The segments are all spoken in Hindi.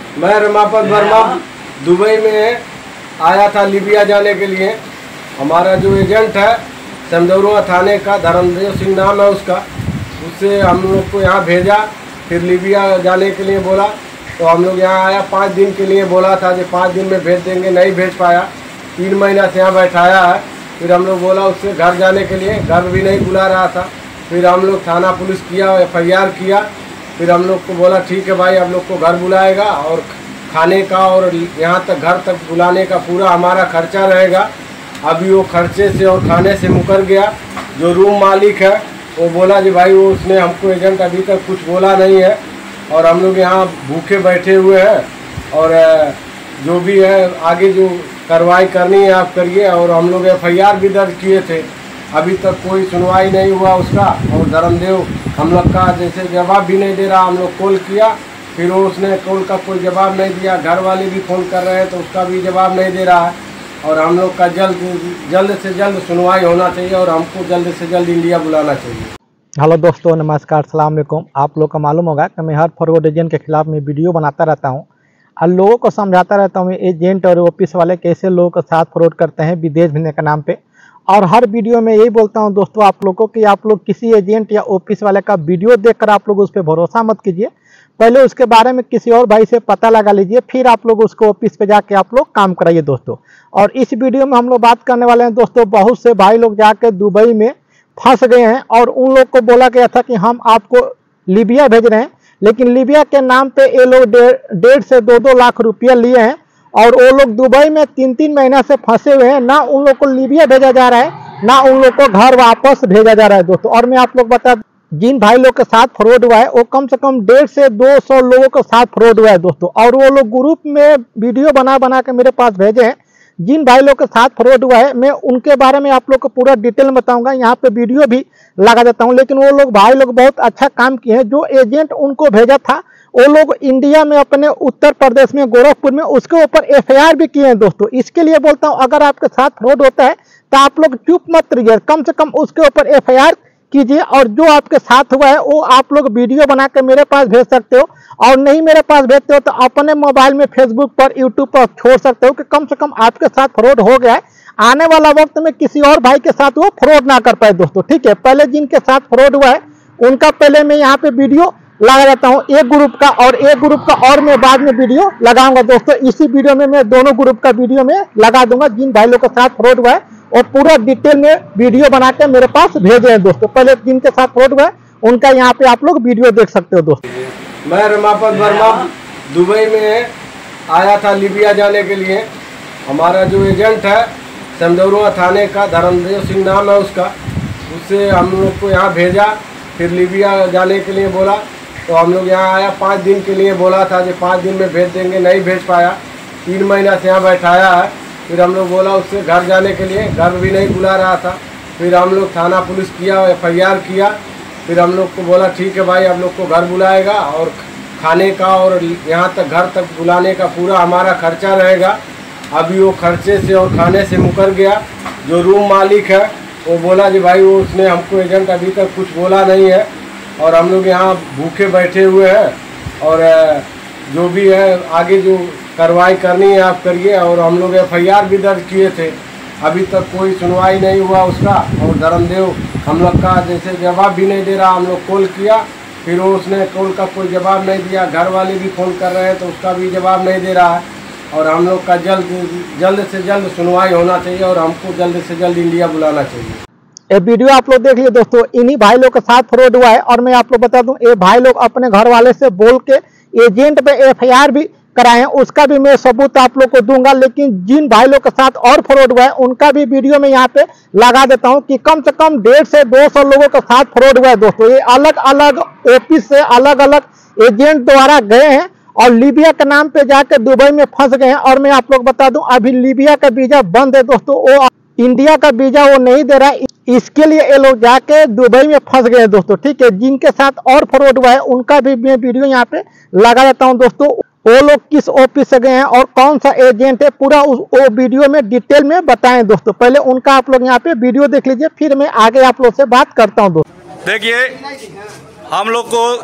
मैं रमापत वर्मा दुबई में आया था लीबिया जाने के लिए। हमारा जो एजेंट है समदौरुआ थाने का, धर्मदेव सिंह नाम है उसका, उससे हम लोग को यहाँ भेजा। फिर लीबिया जाने के लिए बोला तो हम लोग यहाँ आया। 5 दिन के लिए बोला था कि 5 दिन में भेज देंगे, नहीं भेज पाया। 3 महीना से यहाँ बैठाया है। फिर हम लोग बोला उससे घर जाने के लिए, घर भी नहीं बुला रहा था। फिर हम लोग थाना पुलिस किया, FIR किया। फिर हम लोग को बोला ठीक है भाई, हम लोग को घर बुलाएगा और खाने का और यहाँ तक घर तक बुलाने का पूरा हमारा खर्चा रहेगा। अभी वो खर्चे से और खाने से मुकर गया। जो रूम मालिक है वो बोला कि भाई वो उसने हमको एजेंट अभी तक कुछ बोला नहीं है और हम लोग यहाँ भूखे बैठे हुए हैं। और जो भी है आगे जो कार्रवाई करनी है आप करिए। और हम लोग FIR भी दर्ज किए थे, अभी तक कोई सुनवाई नहीं हुआ उसका। और धर्मदेव हम लोग का जैसे जवाब भी नहीं दे रहा। हम लोग कॉल किया, फिर वो उसने कॉल का कोई जवाब नहीं दिया। घर वाले भी फ़ोन कर रहे हैं तो उसका भी जवाब नहीं दे रहा है। और हम लोग का जल्द से जल्द सुनवाई होना चाहिए और हमको जल्द से जल्द इंडिया बुलाना चाहिए। हेलो दोस्तों, नमस्कार, अस्सलाम वालेकुम। आप लोग को मालूम होगा कि मैं हर फॉरवर्ड एजेंट के खिलाफ में वीडियो बनाता रहता हूं और लोगों को समझाता रहता हूं एजेंट और ऑफिस वाले कैसे लोगों के साथ फ्रॉड करते हैं विदेश भेजने के नाम पे। और हर वीडियो में यही बोलता हूं दोस्तों आप लोगों को कि आप लोग किसी एजेंट या ऑफिस वाले का वीडियो देखकर आप लोग उस पर भरोसा मत कीजिए। पहले उसके बारे में किसी और भाई से पता लगा लीजिए, फिर आप लोग उसको ऑफिस पे जाके आप लोग काम कराइए दोस्तों। और इस वीडियो में हम लोग बात करने वाले हैं दोस्तों, बहुत से भाई लोग जाके दुबई में फंस गए हैं और उन लोग को बोला गया था कि हम आपको लीबिया भेज रहे हैं, लेकिन लीबिया के नाम पे ये लोग 1.5 से 2 लाख रुपया लिए हैं और वो लोग दुबई में 3 महीना से फंसे हुए हैं। ना उन लोग को लीबिया भेजा जा रहा है, ना उन लोग को घर वापस भेजा जा रहा है दोस्तों। और मैं आप लोग बता, जिन भाई लोग के साथ फ्रॉड हुआ है वो कम से कम 150 से 200 लोगों के साथ फ्रॉड हुआ है दोस्तों। और वो लोग ग्रुप में वीडियो बना के मेरे पास भेजे हैं। जिन भाई लोग के साथ फ्रॉड हुआ है मैं उनके बारे में आप लोग को पूरा डिटेल में बताऊंगा, यहाँ पे वीडियो भी लगा देता हूँ। लेकिन वो लोग भाई लोग बहुत अच्छा काम किए हैं। जो एजेंट उनको भेजा था वो लोग इंडिया में अपने उत्तर प्रदेश में गोरखपुर में उसके ऊपर FIR भी किए हैं दोस्तों। इसके लिए बोलता हूँ अगर आपके साथ फ्रॉड होता है तो आप लोग चुप मत रहिए, कम से कम उसके ऊपर FIR कीजिए। और जो आपके साथ हुआ है वो आप लोग वीडियो बना के मेरे पास भेज सकते हो, और नहीं मेरे पास भेजते हो तो अपने मोबाइल में फेसबुक पर यूट्यूब पर छोड़ सकते हो कि कम से कम आपके साथ फ्रॉड हो गया है, आने वाला वक्त में किसी और भाई के साथ वो फ्रॉड ना कर पाए दोस्तों। ठीक है, पहले जिनके साथ फ्रॉड हुआ है उनका पहले मैं यहाँ पे वीडियो लगा देता हूँ, एक ग्रुप का और एक ग्रुप का, और मैं बाद में वीडियो लगाऊंगा दोस्तों। इसी वीडियो में मैं दोनों ग्रुप का वीडियो में लगा दूंगा। जिन भाई लोग के साथ फ्रॉड हुआ है और पूरा डिटेल में वीडियो बना के मेरे पास भेजे हैं दोस्तों। पहले जिनके साथ फ्रॉड हुआ है उनका यहाँ पे आप लोग वीडियो देख सकते हो दोस्तों। मैं रमापत वर्मा दुबई में आया था लीबिया जाने के लिए। हमारा जो एजेंट है समदौरुआ थाने का, धर्मदेव सिंह नाम है उसका, उससे हम लोग को यहाँ भेजा। फिर लीबिया जाने के लिए बोला तो हम लोग यहाँ आया। 5 दिन के लिए बोला था कि 5 दिन में भेज देंगे, नहीं भेज पाया। 3 महीना से यहाँ बैठाया है। फिर हम लोग बोला उससे घर जाने के लिए, घर भी नहीं बुला रहा था। फिर हम लोग थाना पुलिस किया, FIR किया। फिर हम लोग को बोला ठीक है भाई, हम लोग को घर बुलाएगा और खाने का और यहाँ तक घर तक बुलाने का पूरा हमारा खर्चा रहेगा। अभी वो खर्चे से और खाने से मुकर गया। जो रूम मालिक है वो बोला कि भाई वो उसने हमको एजेंट अभी तक कुछ बोला नहीं है और हम लोग यहाँ भूखे बैठे हुए हैं। और जो भी है आगे जो कार्रवाई करनी है आप करिए। और हम लोग FIR भी दर्ज किए थे, अभी तक कोई सुनवाई नहीं हुआ उसका। और धर्मदेव हम लोग का जैसे जवाब भी नहीं दे रहा। हम लोग कॉल किया, फिर वो उसने कॉल का कोई जवाब नहीं दिया। घर वाले भी फ़ोन कर रहे हैं तो उसका भी जवाब नहीं दे रहा है। और हम लोग का जल्द से जल्द सुनवाई होना चाहिए और हमको जल्द से जल्द इंडिया बुलाना चाहिए। ये वीडियो आप लोग देख लिए दोस्तों, इन्हीं भाई लोग के साथ फ्रॉड हुआ है। और मैं आप लोग बता दूं, ये भाई लोग अपने घर वाले से बोल के एजेंट पे FIR भी कराए हैं, उसका भी मैं सबूत आप लोग को दूंगा। लेकिन जिन भाई लोग के साथ और फ्रॉड हुआ है उनका भी वीडियो में यहाँ पे लगा देता हूँ कि कम से कम 150 से 200 लोगों के साथ फ्रॉड हुआ है दोस्तों। ये अलग अलग ऑफिस से अलग अलग एजेंट द्वारा गए हैं और लीबिया के नाम पे जाके दुबई में फंस गए हैं। और मैं आप लोग बता दूं अभी लीबिया का वीजा बंद है दोस्तों, वो इंडिया का वीजा वो नहीं दे रहा है। इसके लिए ये लोग जाके दुबई में फंस गए हैं दोस्तों। ठीक है, जिनके साथ और फ्रॉड हुआ है उनका भी मैं वीडियो यहाँ पे लगा देता हूँ दोस्तों। वो लोग किस ऑफिस से गए हैं और कौन सा एजेंट है पूरा वो वीडियो में डिटेल में बताएं दोस्तों। पहले उनका आप लोग यहाँ पे वीडियो देख लीजिए, फिर मैं आगे आप लोग से बात करता हूँ दोस्तों। देखिए, हम लोग को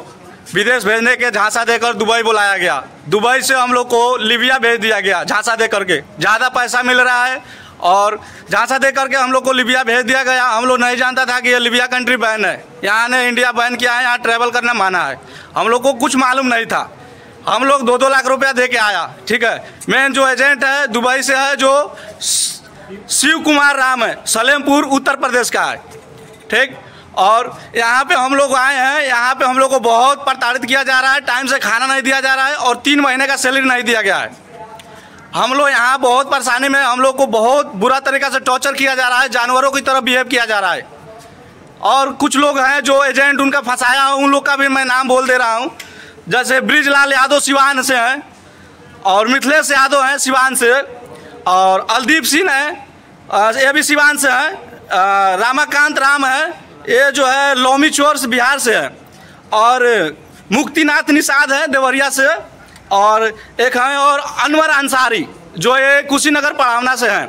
विदेश भेजने के झांसा देकर दुबई बुलाया गया। दुबई से हम लोग को लीबिया भेज दिया गया झांसा दे करके। ज़्यादा पैसा मिल रहा है और झांसा दे करके हम लोग को लीबिया भेज दिया गया। हम लोग नहीं जानता था कि ये लीबिया कंट्री बैन है, यहाँ ने इंडिया बैन किया है, यहाँ ट्रैवल करना माना है। हम लोग को कुछ मालूम नहीं था। हम लोग 2-2 लाख रुपया दे के आया। ठीक है, मेन जो एजेंट है दुबई से है, जो शिव कुमार राम है, सलेमपुर उत्तर प्रदेश का है। ठीक, और यहाँ पे हम लोग आए हैं, यहाँ पे हम लोग को बहुत प्रताड़ित किया जा रहा है। टाइम से खाना नहीं दिया जा रहा है और 3 महीने का सैलरी नहीं दिया गया है। हम लोग यहाँ बहुत परेशानी में, हम लोग को बहुत बुरा तरीक़ा से टॉर्चर किया जा रहा है, जानवरों की तरह बिहेव किया जा रहा है। और कुछ लोग हैं जो एजेंट उनका फंसाया, उन लोग का भी मैं नाम बोल दे रहा हूँ। जैसे ब्रिजलाल यादव सिवान से हैं, और मिथिलेश यादव हैं सिवान से, और अलदीप सिंह हैं, ये भी सिवान से हैं। रामाकांत राम है, ये जो है लोमी चोर से बिहार से है, और मुक्तिनाथ निषाद है देवरिया से, और एक हैं और अनवर अंसारी जो ये कुशीनगर पड़ावना से हैं।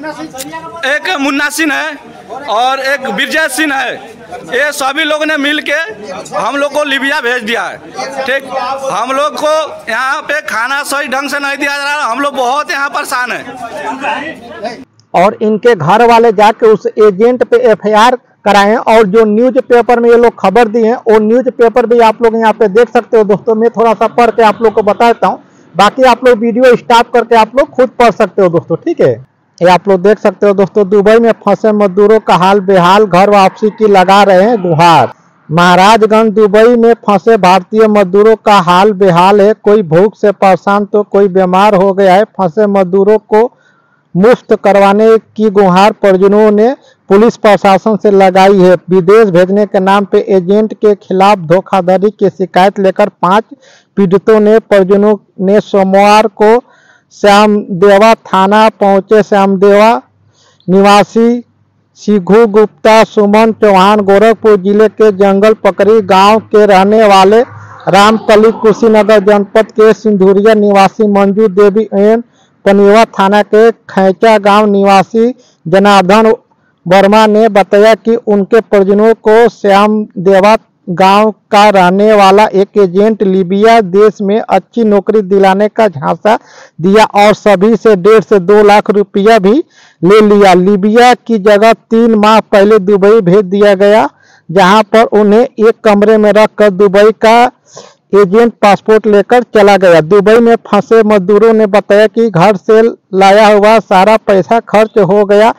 एक मुन्ना सिंह है और एक विजय सिंह है। ये सभी लोग ने मिल के हम लोग को लीबिया भेज दिया है। ठीक, हम लोग को यहाँ पे खाना सही ढंग से नहीं दिया जा रहा। हम लोग बहुत यहाँ परेशान हैं। और इनके घर वाले जाके उस एजेंट पे एफआईआर कराएं, और जो न्यूज पेपर में ये लोग खबर दी है वो न्यूज पेपर भी आप लोग यहाँ पे देख सकते हो दोस्तों। मैं थोड़ा सा पढ़ के आप लोग को बता देता हूँ, बाकी आप लोग वीडियो स्टॉप करके आप लोग खुद पढ़ सकते हो दोस्तों। ठीक है, ये आप लोग देख सकते हो दोस्तों। दुबई में फंसे मजदूरों का हाल बेहाल, घर वापसी की लगा रहे हैं गुहार। महाराजगंज दुबई में फंसे भारतीय मजदूरों का हाल बेहाल है, कोई भूख से परेशान तो कोई बीमार हो गया है। फंसे मजदूरों को मुफ्त करवाने की गुहार परिजनों ने पुलिस प्रशासन से लगाई है। विदेश भेजने के नाम पे एजेंट के खिलाफ धोखाधड़ी की शिकायत लेकर 5 पीड़ितों ने परिजनों ने सोमवार को श्यामदेवा थाना पहुंचे। श्यामदेवा निवासी शिघु गुप्ता, सुमन चौहान गोरखपुर जिले के जंगल पकड़ी गांव के रहने वाले रामतली कुशीनगर जनपद के सिंधुरिया निवासी मंजू देवी एवं पनिवा थाना के खैचा गांव निवासी जनार्दन वर्मा ने बताया कि उनके परिजनों को श्यामदेवा गांव का रहने वाला एक एजेंट लीबिया देश में अच्छी नौकरी दिलाने का झांसा दिया और सभी से 1.5 से 2 लाख रुपया भी ले लिया। लीबिया की जगह 3 माह पहले दुबई भेज दिया गया, जहां पर उन्हें एक कमरे में रखकर दुबई का एजेंट पासपोर्ट लेकर चला गया। दुबई में फंसे मजदूरों ने बताया कि घर से लाया हुआ सारा पैसा खर्च हो गया,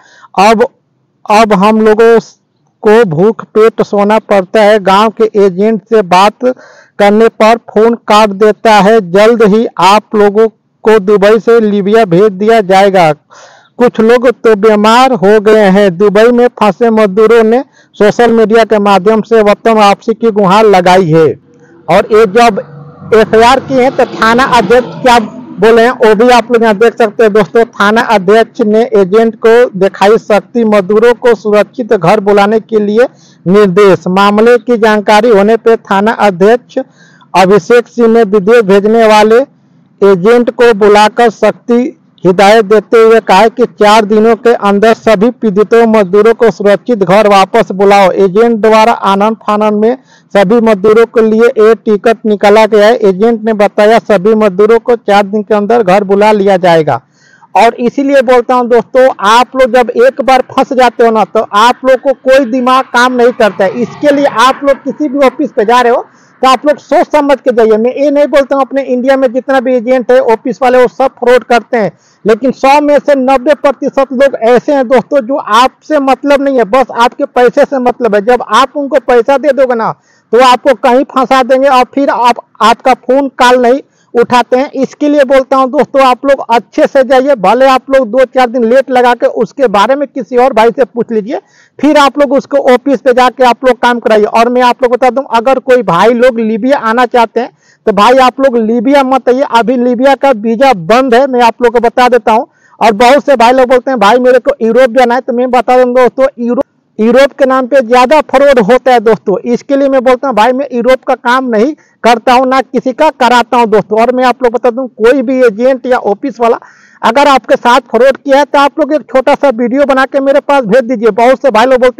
अब हम लोगों को भूख पेट सोना पड़ता है। गांव के एजेंट से बात करने पर फोन काट देता है। जल्द ही आप लोगों को दुबई से लीबिया भेज दिया जाएगा। कुछ लोग तो बीमार हो गए हैं। दुबई में फंसे मजदूरों ने सोशल मीडिया के माध्यम से वतन वापसी की गुहार लगाई है। और ये जब एफआईआर की है तो थाना अध्यक्ष क्या बोले हैं वो भी आप लोग यहाँ देख सकते हैं दोस्तों। थाना अध्यक्ष ने एजेंट को दिखाई शक्ति, मजदूरों को सुरक्षित घर बुलाने के लिए निर्देश। मामले की जानकारी होने पर थाना अध्यक्ष अभिषेक सिंह ने विदेश भेजने वाले एजेंट को बुलाकर सख्ती हिदायत देते हुए कहा कि 4 दिनों के अंदर सभी पीड़ितों मजदूरों को सुरक्षित घर वापस बुलाओ। एजेंट द्वारा आनन फानन में सभी मजदूरों के लिए एक टिकट निकाला गया है। एजेंट ने बताया सभी मजदूरों को 4 दिन के अंदर घर बुला लिया जाएगा। और इसीलिए बोलता हूं दोस्तों, आप लोग जब एक बार फंस जाते हो ना तो आप लोग को कोई दिमाग काम नहीं करता है। इसके लिए आप लोग किसी भी ऑफिस पे जा रहे हो तो आप लोग सोच समझ के जाइए। मैं ये नहीं बोलता हूँ अपने इंडिया में जितना भी एजेंट है ऑफिस वाले वो सब फ्रॉड करते हैं, लेकिन 100 में से 90% लोग ऐसे हैं दोस्तों जो आपसे मतलब नहीं है, बस आपके पैसे से मतलब है। जब आप उनको पैसा दे दोगे ना तो आपको कहीं फंसा देंगे और फिर आपका फोन कॉल नहीं उठाते हैं। इसके लिए बोलता हूं दोस्तों, आप लोग अच्छे से जाइए। भले आप लोग 2-4 दिन लेट लगा के उसके बारे में किसी और भाई से पूछ लीजिए, फिर आप लोग उसको ऑफिस पे जाके आप लोग काम कराइए। और मैं आप लोग बता दूं, अगर कोई भाई लोग लीबिया आना चाहते हैं तो भाई आप लोग लीबिया मत आइए। अभी लीबिया का वीजा बंद है, मैं आप लोग को बता देता हूँ। और बहुत से भाई लोग बोलते हैं भाई मेरे को यूरोप जाना है, तो मैं बता दूंगा दोस्तों यूरोप के नाम पे ज्यादा फ्रॉड होता है दोस्तों। इसके लिए मैं बोलता हूँ भाई मैं यूरोप का काम नहीं करता हूँ, ना किसी का कराता हूँ दोस्तों। और मैं आप लोग बता दूं, कोई भी एजेंट या ऑफिस वाला अगर आपके साथ फ्रॉड किया है तो आप लोग एक छोटा सा वीडियो बना के मेरे पास भेज दीजिए। बहुत से भाई लोग बोलते हैं भाई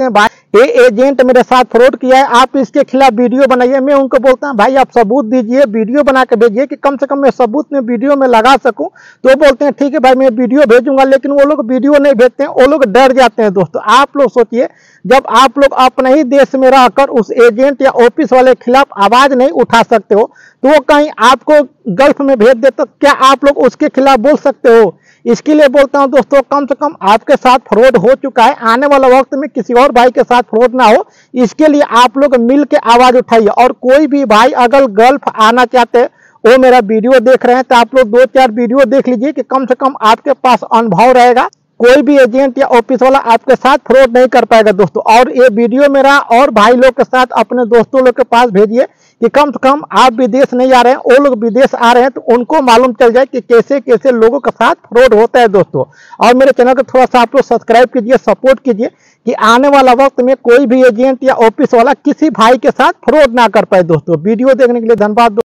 ये एजेंट मेरे साथ फ्रॉड किया है, आप इसके खिलाफ वीडियो बनाइए। मैं उनको बोलता हूँ भाई आप सबूत दीजिए, वीडियो बना के भेजिए कि कम से कम मैं सबूत में वीडियो में लगा सकूं। तो वो बोलते हैं ठीक है भाई मैं वीडियो भेजूंगा, लेकिन वो लोग वीडियो नहीं भेजते हैं, वो लोग डर जाते हैं। दोस्तों आप लोग सोचिए, जब आप लोग अपने ही देश में रहकर उस एजेंट या ऑफिस वाले के खिलाफ आवाज नहीं उठा सकते हो, तो वो कहीं आपको गल्फ में भेज दे तो क्या आप लोग उसके खिलाफ बोल सकते हो? इसके लिए बोलता हूं दोस्तों, कम से कम आपके साथ फ्रॉड हो चुका है, आने वाला वक्त में किसी और भाई के साथ फ्रॉड ना हो, इसके लिए आप लोग मिल के आवाज उठाइए। और कोई भी भाई अगर गल्फ आना चाहते हैं, वो मेरा वीडियो देख रहे हैं, तो आप लोग 2-4 वीडियो देख लीजिए कि कम से कम आपके पास अनुभव रहेगा। कोई भी एजेंट या ऑफिस वाला आपके साथ फ्रॉड नहीं कर पाएगा दोस्तों। और ये वीडियो मेरा और भाई लोग के साथ अपने दोस्तों लोग के पास भेजिए कि कम से कम आप विदेश नहीं आ रहे हैं, वो लोग विदेश आ रहे हैं, तो उनको मालूम चल जाए कि कैसे कैसे लोगों के साथ फ्रॉड होता है दोस्तों। और मेरे चैनल को थोड़ा सा आप लोग सब्सक्राइब कीजिए, सपोर्ट कीजिए कि आने वाला वक्त में कोई भी एजेंट या ऑफिस वाला किसी भाई के साथ फ्रॉड ना कर पाए दोस्तों। वीडियो देखने के लिए धन्यवाद।